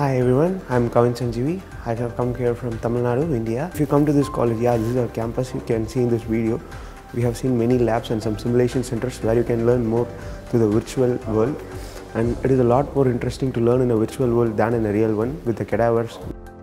Hi everyone, I'm Kavin Sanjeevi. I have come here from Tamil Nadu, India. If you come to this college, this is our campus. You can see in this video, we have seen many labs and some simulation centers where you can learn more to the virtual world. And it is a lot more interesting to learn in a virtual world than in a real one with the cadavers.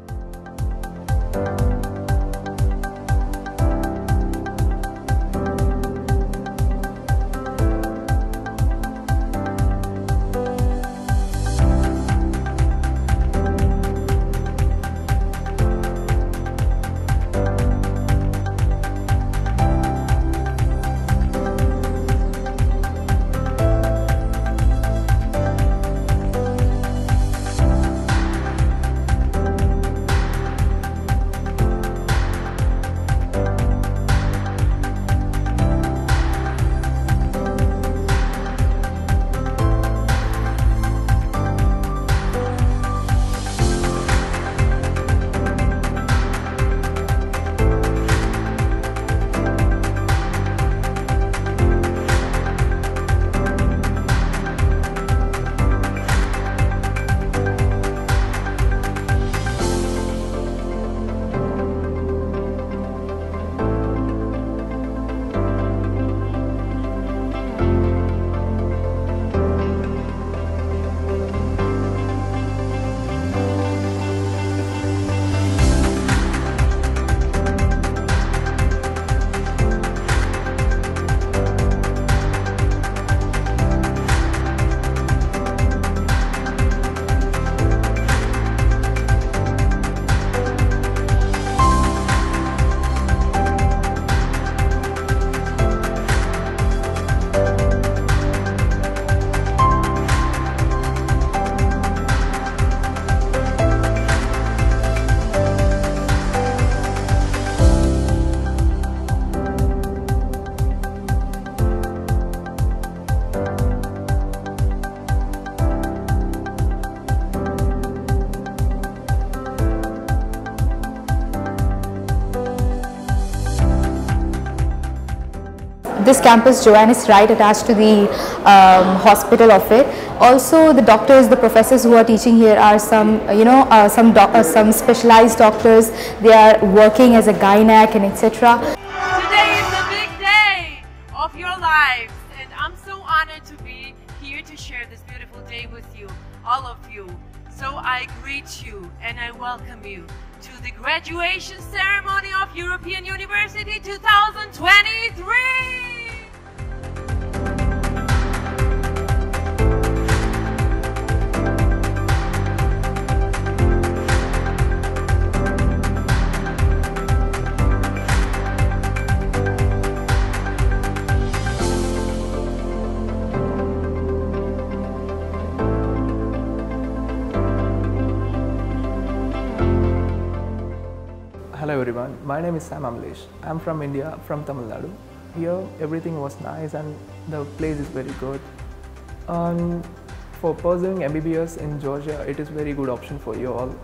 This campus, Joanne, is right attached to the hospital of it. Also, the doctors, the professors who are teaching here are some, some specialized doctors. They are working as a gynec and etc. Today is a big day of your lives, and I'm so honored to be here to share this beautiful day with you, all of you. So I greet you and I welcome you to the graduation ceremony of European University 2023. Hello everyone, my name is Sam Amlesh. I'm from India, from Tamil Nadu. Here everything was nice and the place is very good. For pursuing MBBS in Georgia, it is very good option for you all.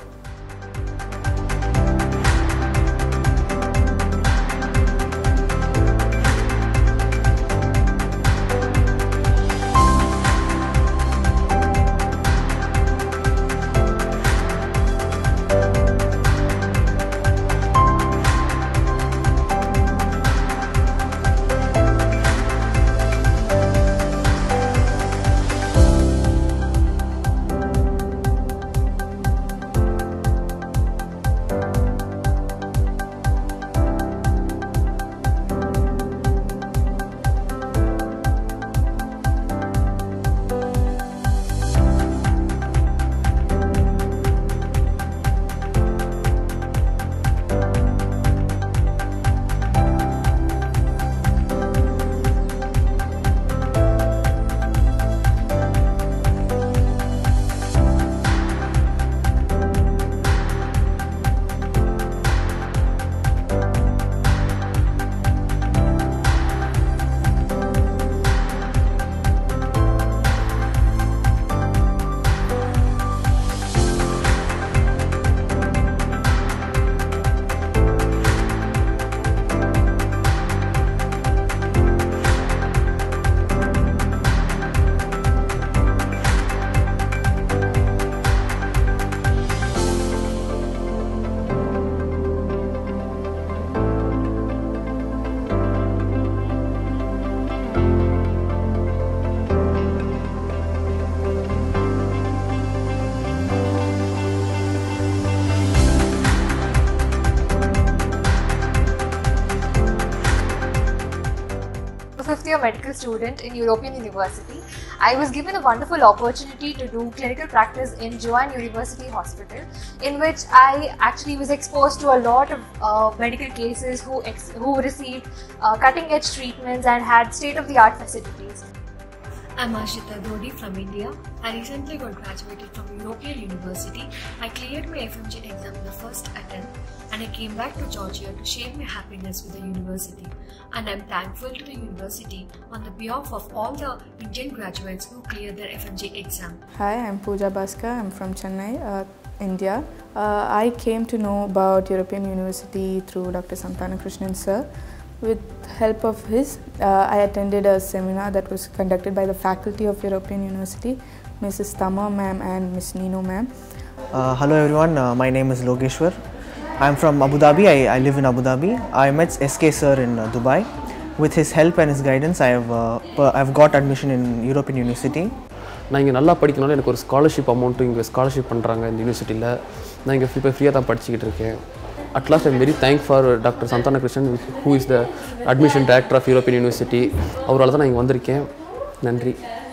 year medical student in European University. I was given a wonderful opportunity to do clinical practice in Joanne University Hospital, in which I actually was exposed to a lot of medical cases who received cutting-edge treatments and had state-of-the-art facilities. I'm Ashita Dodi from India. I recently got graduated from European University. I cleared my FMG exam in the first attempt and I came back to Georgia to share my happiness with the university. And I'm thankful to the university on the behalf of all the Indian graduates who cleared their FMG exam. Hi, I'm Pooja Bhaskar. I'm from Chennai, India. I came to know about European University through Dr. Santana Krishnan sir. With help of his, I attended a seminar that was conducted by the faculty of European University, Mrs. Tama ma'am and Miss Nino ma'am. Hello everyone, my name is Logeshwar. I am from Abu Dhabi. I live in Abu Dhabi. I met SK sir in Dubai. With his help and his guidance, I have got admission in European University. நான் இங்கே நல்லா படிக்கனால எனக்கு ஒரு scholarship amount இங்கே scholarship பண்ணுறாங்க இந்த யூனிவர்சிட்டியில். நான் இங்கே இப்போ ஃப்ரீயாக தான் படிச்சுக்கிட்டு இருக்கேன். At last, I'm very thankful for Dr. Santana Krishnan, who is the admission director of European University. அவரால் தான் நான் இங்கே வந்திருக்கேன். நன்றி.